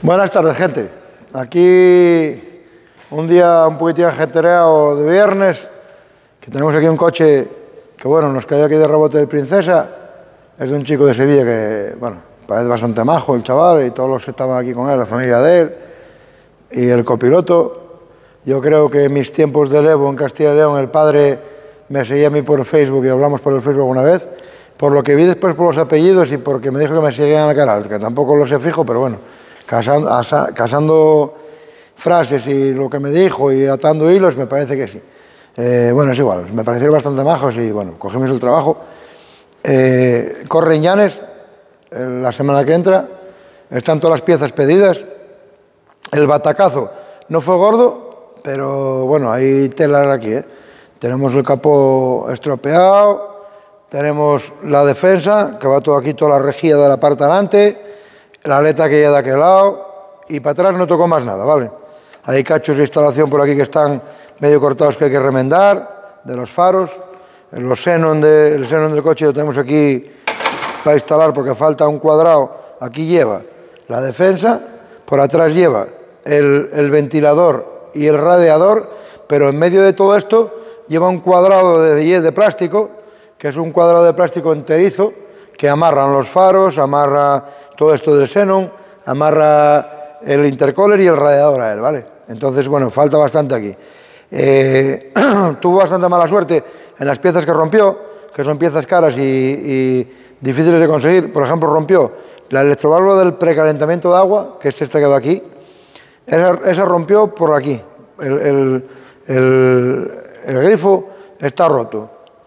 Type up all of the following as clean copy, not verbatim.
Buenas tardes, gente. Aquí un día un poquitín ajetreado de viernes, que tenemos aquí un coche que, bueno, nos cayó aquí de rebote de Princesa. Es de un chico de Sevilla que, bueno, parece bastante majo el chaval y todos los que estaban aquí con él, la familia de él y el copiloto. Yo creo que en mis tiempos de Evo en Castilla y León, el padre me seguía a mí por Facebook y hablamos por el Facebook una vez. Por lo que vi después por los apellidos y porque me dijo que me seguían al canal, que tampoco lo sé fijo, pero bueno, casando frases y lo que me dijo y atando hilos, me parece que sí. Bueno, es igual, me parecieron bastante majos y bueno, cogimos el trabajo. Corre en Llanes la semana que entra, están todas las piezas pedidas. El batacazo no fue gordo, pero bueno, hay tela aquí, ¿eh? Tenemos el capó estropeado. Tenemos la defensa, que va todo aquí, toda la rejilla de la parte delante, la aleta que lleva de aquel lado, y para atrás no tocó más nada, ¿vale? Hay cachos de instalación por aquí que están medio cortados que hay que remendar, de los faros, el xenón del coche lo tenemos aquí para instalar porque falta un cuadrado. Aquí lleva la defensa, por atrás lleva el ventilador y el radiador, pero en medio de todo esto lleva un cuadrado de plástico, que es un cuadrado de plástico enterizo, que amarran los faros, amarra todo esto del xenón, amarra el intercooler y el radiador a él, ¿vale? Entonces, bueno, falta bastante aquí. Tuvo bastante mala suerte en las piezas que rompió, que son piezas caras y difíciles de conseguir. Por ejemplo, rompió la electroválvula del precalentamiento de agua, que es esta que va aquí. Esa rompió por aquí. El grifo está roto.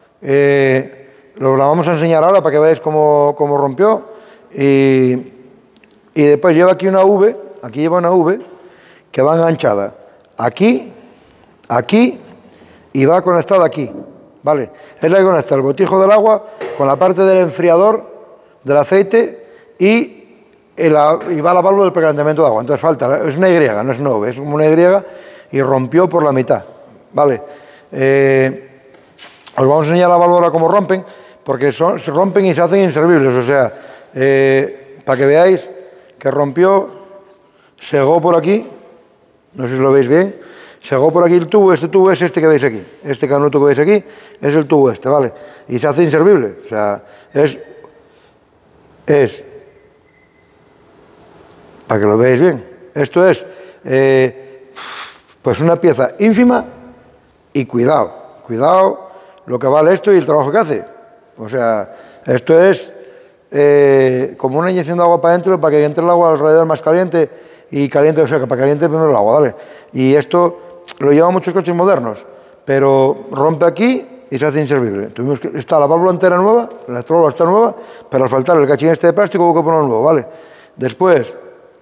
Lo vamos a enseñar ahora para que veáis cómo rompió y después lleva aquí una V, aquí lleva una V que va enganchada aquí y va conectada aquí, ¿vale? Es la que conecta el botijo del agua con la parte del enfriador del aceite y va la válvula del precalentamiento de agua. Entonces falta, es una Y, no es una V, es como una Y y rompió por la mitad, ¿vale? Os vamos a enseñar la válvula cómo rompen, porque se rompen y se hacen inservibles, o sea, para que veáis que rompió, segó por aquí, no sé si lo veis bien, segó por aquí el tubo, este tubo es este que veis aquí, este canuto que veis aquí es el tubo este, ¿vale? Y se hace inservible, o sea, es para que lo veáis bien, esto es, pues una pieza ínfima y cuidado lo que vale esto y el trabajo que hace. O sea, esto es como una inyección de agua para adentro para que entre el agua alrededor más caliente y caliente, o sea, que para caliente primero el agua, ¿vale? Y esto lo llevan muchos coches modernos, pero rompe aquí y se hace inservible. Está la válvula entera nueva, la electroválvula está nueva, pero al faltar el cachín este de plástico hubo que ponerlo nuevo, ¿vale? Después,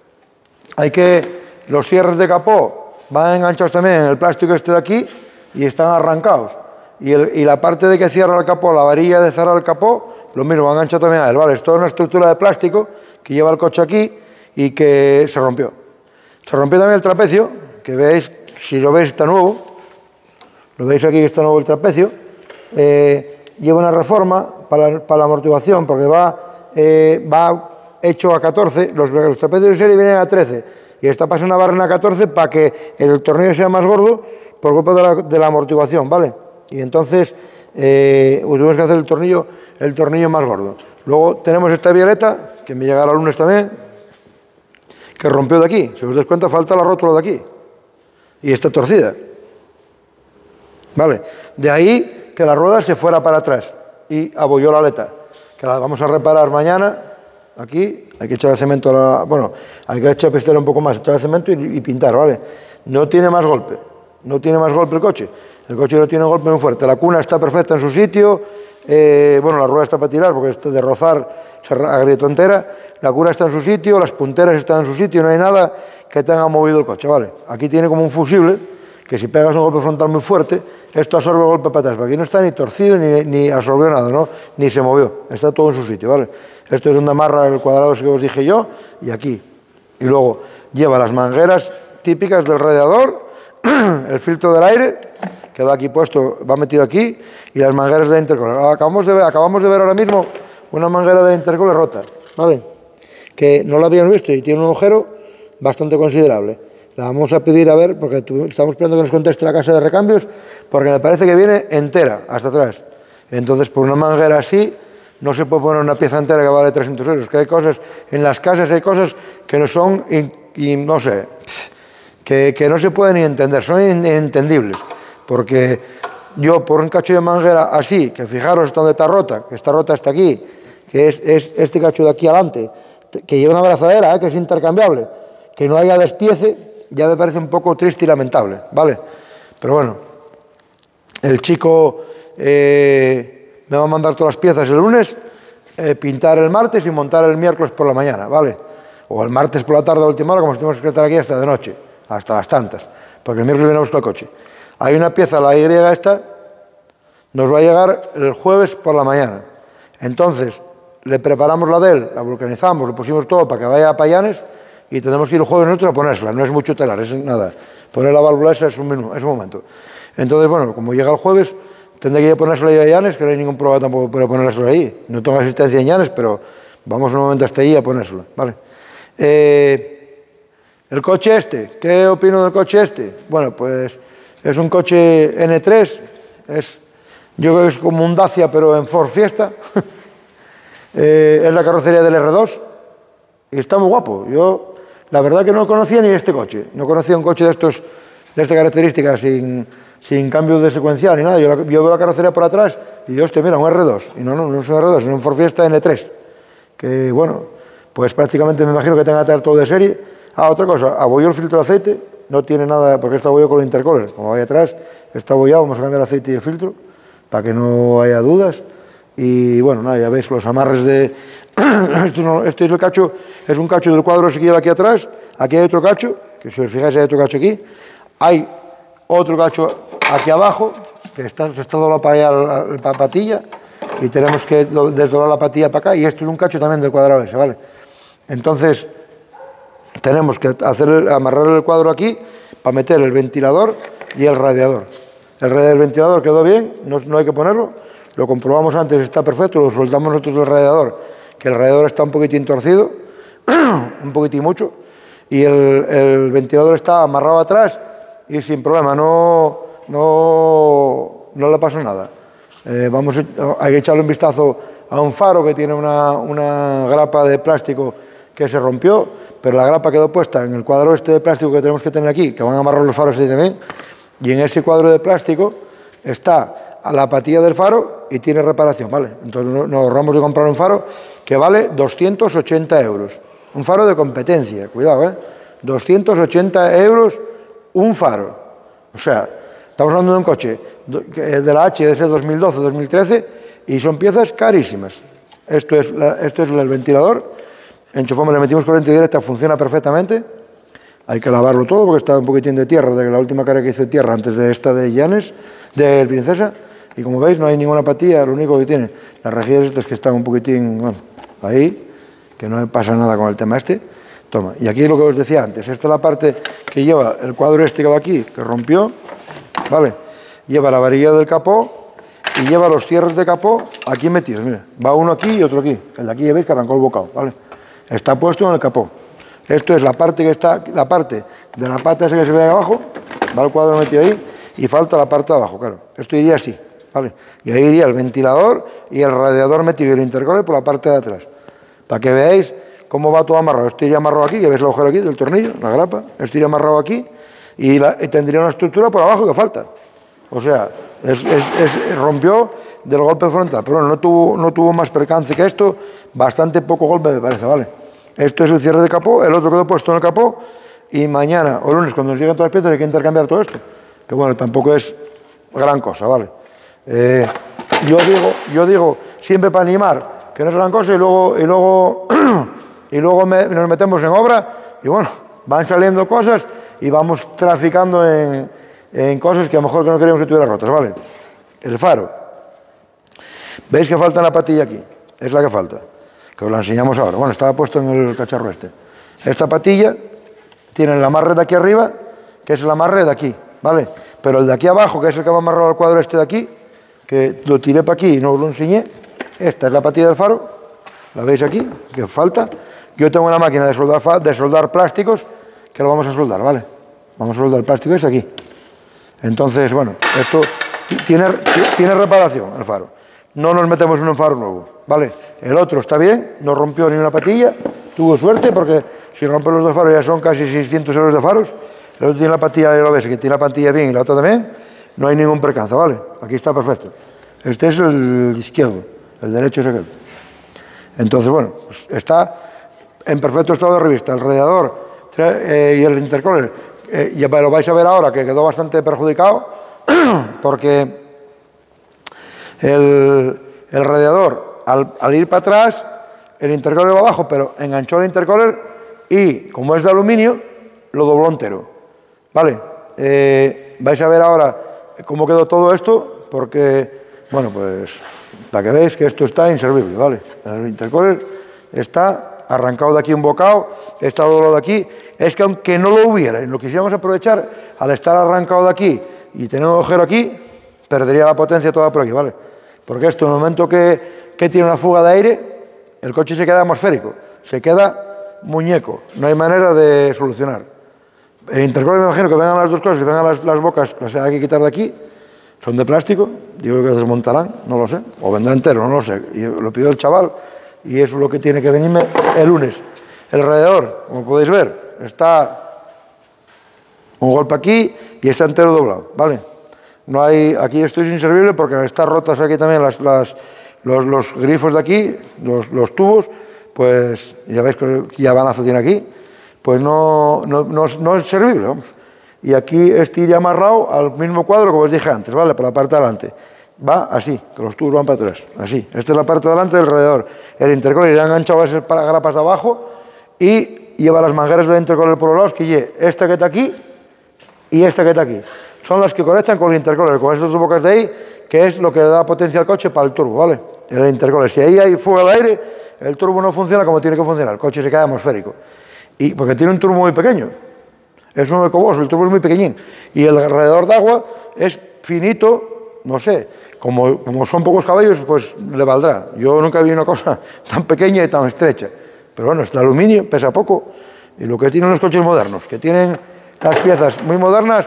los cierres de capó van enganchados también en el plástico este de aquí y están arrancados. Y la parte de que cierra el capó, la varilla de cerrar el capó, lo mismo, va enganchado también a él, ¿vale? Es toda una estructura de plástico que lleva el coche aquí y que se rompió. Se rompió también el trapecio, que veis, si lo veis está nuevo, lo veis aquí que está nuevo el trapecio. Lleva una reforma para la amortiguación, porque va hecho a 14, los trapecios de serie vienen a 13, y esta pasa una barrena a 14 para que el tornillo sea más gordo por culpa de la amortiguación, ¿vale? Y entonces tuvimos que hacer el tornillo más gordo. Luego tenemos esta violeta, que me llegará el lunes también, que rompió de aquí. Si os dais cuenta, falta la rótula de aquí. Y está torcida. ¿Vale? De ahí que la rueda se fuera para atrás y abolló la aleta, que la vamos a reparar mañana. Aquí hay que echar el cemento, hay que echar pistera un poco más, echar el cemento y pintar, ¿vale? No tiene más golpe. No tiene más golpe el coche. El coche no tiene un golpe muy fuerte. La cuna está perfecta en su sitio. La rueda está para tirar porque de rozar se agrietó entera. La cuna está en su sitio, las punteras están en su sitio, no hay nada que tenga movido el coche, ¿vale? Aquí tiene como un fusible que si pegas un golpe frontal muy fuerte, esto absorbe el golpe para atrás. Pero aquí no está ni torcido ni absorbió nada, ¿no? Ni se movió. Está todo en su sitio, ¿vale? Esto es donde amarra el cuadrado que os dije yo y aquí. Y luego lleva las mangueras típicas del radiador, el filtro del aire, que va aquí puesto, va metido aquí, y las mangueras de intercooler. Acabamos de ver ahora mismo una manguera de intercooler rota, ¿vale? Que no la habían visto y tiene un agujero bastante considerable. La vamos a pedir a ver, porque estamos esperando que nos conteste la casa de recambios, porque me parece que viene entera, hasta atrás. Entonces, por una manguera así, no se puede poner una pieza entera que vale 300 euros. Que hay cosas, en las casas hay cosas que no son, no sé, que no se pueden ni entender, son inentendibles. Porque yo, por un cacho de manguera así, que fijaros donde está rota, que está rota hasta aquí, que es este cacho de aquí adelante, que lleva una abrazadera, que es intercambiable, que no haya despiece, ya me parece un poco triste y lamentable, ¿vale? Pero bueno, el chico me va a mandar todas las piezas el lunes, pintar el martes y montar el miércoles por la mañana, ¿vale? O el martes por la tarde a última hora, como si tenemos que estar aquí hasta de noche, hasta las tantas, porque el miércoles viene a buscar el coche. Hay una pieza, la Y esta, nos va a llegar el jueves por la mañana. Entonces, le preparamos la de él, la vulcanizamos, le pusimos todo para que vaya a Payanes y tenemos que ir el jueves nosotros a ponérsela. No es mucho telar, es nada. Poner la válvula esa es un momento. Entonces, bueno, como llega el jueves, tendré que ir a ponérsela a Llanes, que no hay ningún problema tampoco para ponérsela ahí. No tengo asistencia en Llanes, pero vamos un momento hasta allí a ponérsela, ¿vale? El coche este, ¿qué opino del coche este? Bueno, pues es un coche N3, yo creo que es como un Dacia, pero en Ford Fiesta. Es la carrocería del R2 y está muy guapo. Yo, la verdad que no conocía ni este coche. No conocía un coche de esta característica sin cambio de secuencial ni nada. Yo veo la carrocería por atrás y digo, hostia, mira, un R2. Y no es un R2, es un Ford Fiesta N3. Que, bueno, pues prácticamente me imagino que tenga que estar todo de serie. Otra cosa, abolló el filtro de aceite. No tiene nada, porque está abollado con el intercooler. Como vaya atrás, está abollado, vamos a cambiar el aceite y el filtro para que no haya dudas. Y bueno, nada, ya veis los amarres de... este es el cacho, es un cacho del cuadro ese que lleva aquí atrás. Aquí hay otro cacho, que si os fijáis hay otro cacho aquí. Hay otro cacho aquí abajo, que está doblado para allá la patilla, y tenemos que desdoblar la patilla para acá, y esto es un cacho también del cuadrado ese, ¿vale? Entonces, tenemos que amarrar el cuadro aquí para meter el ventilador y el radiador. El ventilador quedó bien, no hay que ponerlo. Lo comprobamos antes, está perfecto, lo soltamos nosotros del radiador, que el radiador está un poquitín torcido, un poquitín mucho, y el ventilador está amarrado atrás y sin problema, no le pasa nada. Hay que echarle un vistazo a un faro que tiene una grapa de plástico que se rompió, pero la grapa quedó puesta en el cuadro este de plástico que tenemos que tener aquí, que van a amarrar los faros ahí también, y en ese cuadro de plástico está a la patilla del faro y tiene reparación, ¿vale? Entonces nos ahorramos de comprar un faro que vale 280 euros. Un faro de competencia, cuidado, ¿eh? 280 euros un faro. O sea, estamos hablando de un coche de la HS 2012-2013 y son piezas carísimas. Esto es el ventilador. Enchufamos, le metimos corriente directa, funciona perfectamente. Hay que lavarlo todo porque está un poquitín de tierra, de la última carga que hice tierra antes de esta de Llanes, de Princesa. Y como veis, no hay ninguna patilla, lo único que tiene las rejillas estas que están un poquitín, bueno, ahí, que no pasa nada con el tema este. Toma, y aquí es lo que os decía antes, esta es la parte que lleva el cuadro este que va aquí, que rompió, ¿vale? Lleva la varilla del capó y lleva los cierres de capó aquí metidos, mira, va uno aquí y otro aquí. El de aquí ya veis que arrancó el bocado, ¿vale? Está puesto en el capó. Esto es la parte que está, la parte de la pata esa que se ve ahí abajo, va el cuadro metido ahí y falta la parte de abajo, claro. Esto iría así. ¿Vale? Y ahí iría el ventilador y el radiador metido y el intercooler por la parte de atrás. Para que veáis cómo va todo amarrado. Esto iría amarrado aquí, que veis el agujero aquí del tornillo, la grapa. Esto iría amarrado aquí y tendría una estructura por abajo que falta. O sea, rompió del golpe frontal. Pero no tuvo más percance que esto. Bastante poco golpe me parece, ¿vale? Esto es el cierre de capó, el otro quedó puesto en el capó y mañana o lunes cuando nos lleguen todas las piezas hay que intercambiar todo esto. Que bueno, tampoco es gran cosa, ¿vale? Yo digo siempre para animar que no es gran cosa y luego nos metemos en obra y bueno, van saliendo cosas y vamos traficando en cosas que a lo mejor que no queríamos que tuviera rotas, ¿vale? El faro. ¿Veis que falta la patilla aquí? Es la que falta, que os la enseñamos ahora. Bueno, estaba puesto en el cacharro este. Esta patilla tiene el amarre de aquí arriba, que es el amarre de aquí, ¿vale? Pero el de aquí abajo, que es el que va amarrado al cuadro este de aquí, que lo tiré para aquí y no os lo enseñé, esta es la patilla del faro, la veis aquí, que falta. Yo tengo una máquina de soldar plásticos que lo vamos a soldar, ¿vale? Vamos a soldar el plástico ese aquí. Entonces, bueno, esto tiene reparación, el faro. No nos metemos en un faro nuevo, ¿vale? El otro está bien, no rompió ni una patilla, tuvo suerte porque si rompen los dos faros ya son casi 600 euros de faros. El otro tiene la patilla, ya lo ves, que tiene la patilla bien y la otra también, no hay ningún percance, ¿vale? Aquí está perfecto. Este es el izquierdo, el derecho es aquel. Entonces, bueno, pues está en perfecto estado de revista. El radiador y el intercooler, ya lo vais a ver ahora que quedó bastante perjudicado porque el radiador, al ir para atrás, el intercooler va abajo, pero enganchó el intercooler y, como es de aluminio, lo dobló entero. ¿Vale? Vais a ver ahora cómo quedó todo esto, porque, bueno, pues, para que veáis que esto está inservible, ¿vale? El intercooler está arrancado de aquí un bocado, está doblado de aquí. Es que aunque no lo hubiera y lo quisiéramos aprovechar, al estar arrancado de aquí y tener un agujero aquí, perdería la potencia toda por aquí, ¿vale? Porque esto, en el momento que tiene una fuga de aire, el coche se queda atmosférico, se queda muñeco, no hay manera de solucionar. El intercooler, me imagino que vengan las dos cosas, que vengan las bocas, las hay que quitar de aquí, son de plástico, digo que desmontarán, no lo sé, o vendrá entero, no lo sé. Y lo pidió el chaval y eso es lo que tiene que venirme el lunes. El radiador, como podéis ver, está un golpe aquí y está entero doblado, ¿vale? No hay, aquí esto es inservible porque están rotas aquí también los grifos de aquí, los tubos, pues ya veis que ya banazo tiene aquí, pues no es servible, vamos. Y aquí este iría amarrado al mismo cuadro como os dije antes, ¿vale? Por la parte de adelante. Va así, que los tubos van para atrás, así. Esta es la parte de adelante del radiador. El intercooler irá enganchado a esas grapas de abajo y lleva las mangueras del intercooler por los lados, que lleve esta que está aquí y esta que está aquí. Son las que conectan con el intercooler, con estas dos bocas de ahí, que es lo que da potencia al coche para el turbo, ¿vale? El intercooler. Si ahí hay fuga de aire, el turbo no funciona como tiene que funcionar, el coche se queda atmosférico. Y porque tiene un turbo muy pequeño. Es un ecoboss, el turbo es muy pequeñín. Y el radiador de agua es finito, no sé, como son pocos caballos, pues le valdrá. Yo nunca vi una cosa tan pequeña y tan estrecha. Pero bueno, es de aluminio, pesa poco. Y lo que tienen los coches modernos, que tienen las piezas muy modernas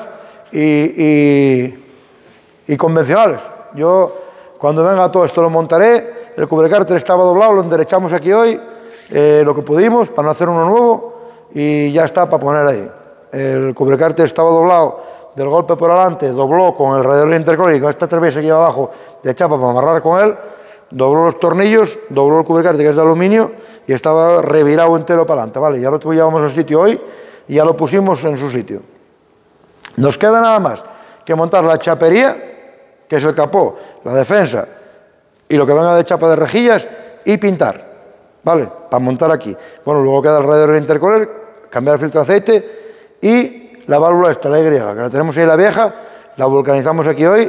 y convencionales. Yo, cuando venga todo esto, lo montaré. El cubrecárter estaba doblado, lo enderechamos aquí hoy, lo que pudimos, para no hacer uno nuevo, y ya está para poner ahí. El cubrecárter estaba doblado del golpe por adelante, dobló con el radiador intercooler y con esta traviesa que lleva abajo de chapa para amarrar con él, dobló los tornillos, dobló el cubrecárter que es de aluminio y estaba revirado entero para adelante, ¿vale? Ya lo llevamos al sitio hoy y ya lo pusimos en su sitio. Nos queda nada más que montar la chapería, que es el capó, la defensa y lo que venga de chapa de rejillas y pintar, ¿vale? Para montar aquí. Bueno, luego queda el radiador intercooler, cambiar el filtro de aceite y la válvula esta, la Y, que la tenemos ahí la vieja, la vulcanizamos aquí hoy,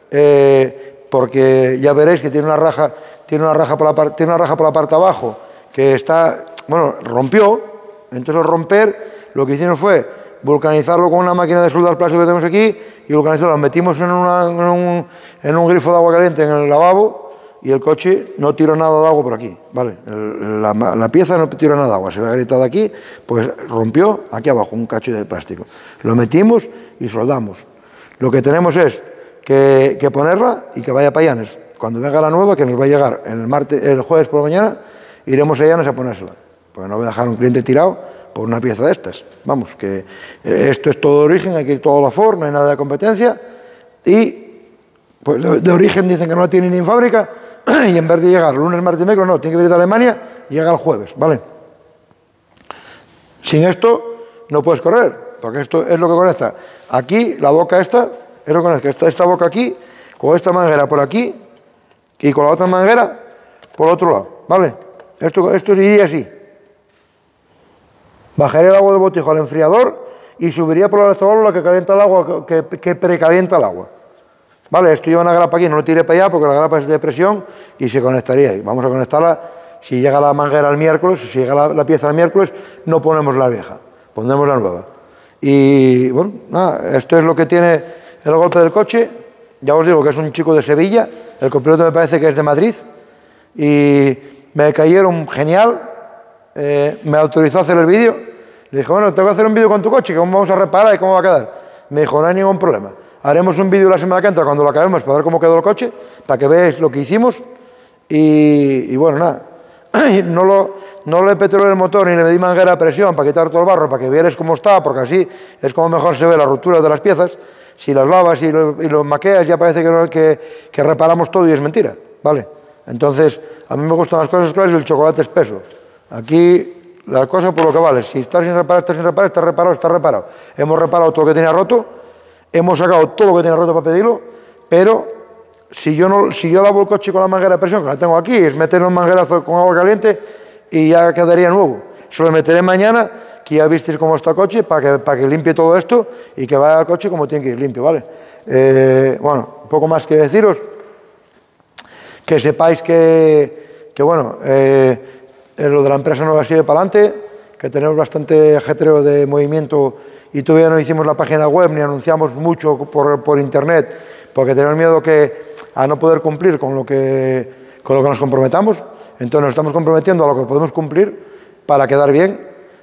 porque ya veréis que tiene una raja por la parte de abajo, que está, bueno, rompió. Entonces al romper, lo que hicimos fue vulcanizarlo con una máquina de soldar plástico que tenemos aquí, y vulcanizarlo, lo metimos en un grifo de agua caliente en el lavabo, y el coche no tiró nada de agua por aquí, ¿vale? La pieza no tiró nada de agua, se ve gritado aquí, pues rompió aquí abajo un cacho de plástico. Lo metimos y soldamos. Lo que tenemos es que ponerla y que vaya para Llanes. Cuando venga la nueva, que nos va a llegar el jueves por la mañana, iremos a Llanes a ponérsela. Porque no voy a dejar a un cliente tirado por una pieza de estas. Vamos, que esto es todo de origen, hay que ir todo a la Ford, no hay nada de competencia. Y pues de origen dicen que no la tienen ni en fábrica, y en vez de llegar lunes, martes y miércoles, no, tiene que venir de Alemania y llega el jueves, ¿vale? Sin esto no puedes correr, porque esto es lo que conecta. Aquí, la boca esta, es lo que conecta. Esta boca aquí, con esta manguera por aquí, y con la otra manguera por el otro lado, ¿vale? Esto iría así. Bajaría el agua del botijo al enfriador y subiría por la electroválvula que calienta el agua, que precalienta el agua. Vale, esto lleva una grapa aquí, no lo tire para allá porque la grapa es de presión y se conectaría ahí. Vamos a conectarla, si llega la manguera el miércoles, si llega la pieza el miércoles, no ponemos la vieja, pondremos la nueva. Y bueno, nada, esto es lo que tiene el golpe del coche. Ya os digo que es un chico de Sevilla, el copiloto me parece que es de Madrid, y me cayeron genial, me autorizó a hacer el vídeo, Le dije, bueno, tengo que hacer un vídeo con tu coche, ¿cómo vamos a reparar y cómo va a quedar? Me dijo, no hay ningún problema. Haremos un vídeo la semana que entra cuando lo acabemos para ver cómo quedó el coche, para que veáis lo que hicimos. Y bueno, nada. No le petrolé el motor ni le medí manguera a presión para quitar todo el barro, para que vierais cómo está, porque así es como mejor se ve la ruptura de las piezas. Si las lavas y lo maqueas, ya parece que reparamos todo y es mentira, ¿vale? Entonces, a mí me gustan las cosas claras y el chocolate espeso. Aquí, la cosa por lo que vale. Si estás sin reparar, estás sin reparar, está reparado, está reparado. Hemos reparado todo lo que tenía roto, hemos sacado todo lo que tenía roto para pedirlo, pero si yo lavo el coche con la manguera de presión, que la tengo aquí, es meter un manguerazo con agua caliente y ya quedaría nuevo. Se lo meteré mañana, que ya visteis cómo está el coche, para que limpie todo esto y que vaya al coche como tiene que ir limpio, ¿vale? Bueno, un poco más que deciros, que sepáis que bueno, lo de la empresa nueva sigue para adelante, que tenemos bastante ajetreo de movimiento y todavía no hicimos la página web ni anunciamos mucho por internet, porque tenemos miedo a no poder cumplir con lo que nos comprometamos. Entonces nos estamos comprometiendo a lo que podemos cumplir para quedar bien.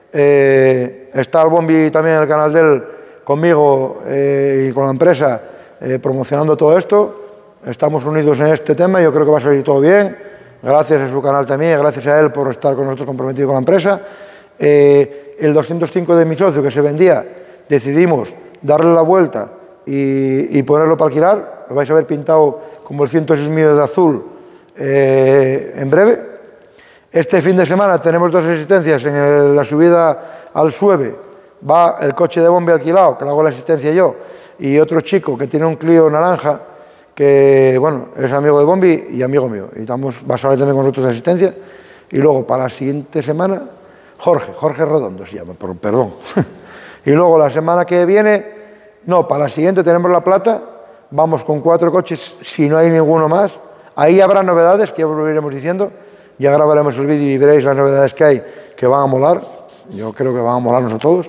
Está el Bombi también en el canal de él conmigo y con la empresa promocionando todo esto. Estamos unidos en este tema, yo creo que va a salir todo bien. Gracias a su canal también, gracias a él por estar con nosotros comprometido con la empresa. El 205 de mi socio que se vendía, decidimos darle la vuelta y ponerlo para alquilar. Lo vais a ver pintado como el 106 mío de azul en breve. Este fin de semana tenemos dos asistencias en la subida al Sueve. Va el coche de Bombi alquilado, que le hago la asistencia yo, y otro chico que tiene un Clio naranja, que bueno, es amigo de Bombi y amigo mío. Y va a salir también con nosotros de asistencia. Y luego para la siguiente semana, Jorge Redondo se llama, perdón. Y luego la semana que viene, no, para la siguiente tenemos La Plata, vamos con 4 coches, si no hay ninguno más. Ahí habrá novedades, que ya os lo iremos diciendo. Ya grabaremos el vídeo y veréis las novedades que hay, que van a molar. Yo creo que van a molarnos a todos.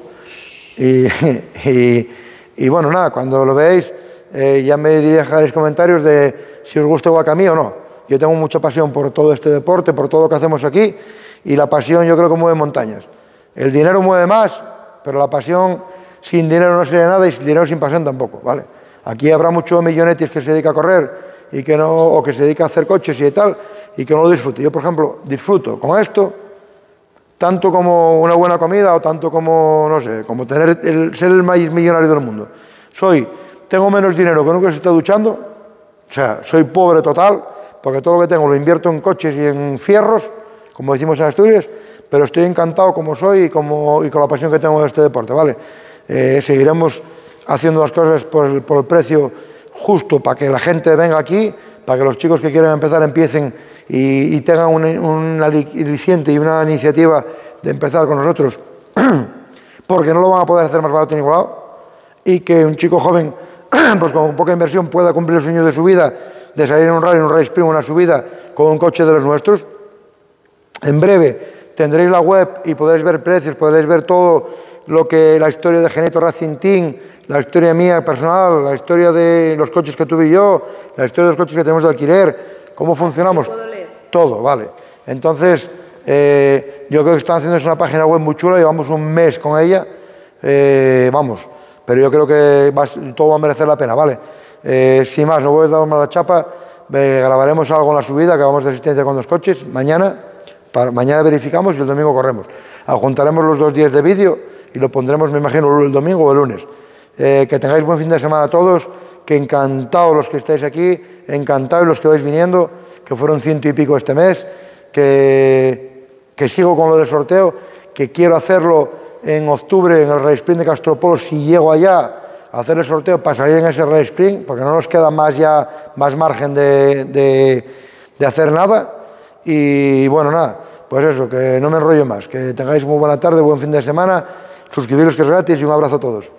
Y bueno, nada, cuando lo veáis, ya me dejaréis comentarios de si os gusta igual que a mí o no. Yo tengo mucha pasión por todo este deporte, por todo lo que hacemos aquí, y la pasión yo creo que mueve montañas. El dinero mueve más, pero la pasión sin dinero no sería nada y sin dinero sin pasión tampoco, ¿vale? Aquí habrá muchos millonetis que se dedica a correr y que no, o que se dedica a hacer coches y tal, y que no lo disfrute. Yo, por ejemplo, disfruto con esto, tanto como una buena comida o tanto como, no sé, como ser el más millonario del mundo. Tengo menos dinero que nunca se está duchando, o sea, soy pobre total, porque todo lo que tengo lo invierto en coches y en fierros, como decimos en Asturias, pero estoy encantado como soy y con la pasión que tengo en este deporte, ¿vale? Seguiremos haciendo las cosas por el precio justo para que la gente venga aquí, para que los chicos que quieren empezar empiecen y tengan un aliciente y una iniciativa de empezar con nosotros, porque no lo van a poder hacer más barato en ningún lado, y que un chico joven, pues con poca inversión, pueda cumplir el sueño de su vida, de salir en un rally sprint, una subida con un coche de los nuestros. En breve tendréis la web y podréis ver precios, podréis ver todo la historia de Genito Racing Team, la historia mía personal, la historia de los coches que tuve yo, la historia de los coches que tenemos de alquiler, cómo funcionamos, todo, ¿vale? Entonces, yo creo que están haciendo una página web muy chula, llevamos un mes con ella, pero yo creo que todo va a merecer la pena, ¿vale? Sin más, no voy a dar más la chapa, grabaremos algo en la subida, que vamos de asistencia con 2 coches, mañana verificamos y el domingo corremos. Adjuntaremos los 2 días de vídeo y lo pondremos, me imagino, el domingo o el lunes. Que tengáis buen fin de semana a todos, que encantados los que estáis aquí, encantados los que vais viniendo, que fueron 100 y pico este mes, que sigo con lo del sorteo, que quiero hacerlo en octubre en el Rally Sprint de Castropol, si llego allá a hacer el sorteo para salir en ese Rally Sprint, porque no nos queda más margen de hacer nada. Y bueno, nada, pues eso, que no me enrollo más, que tengáis muy buena tarde, buen fin de semana, suscribiros que es gratis y un abrazo a todos.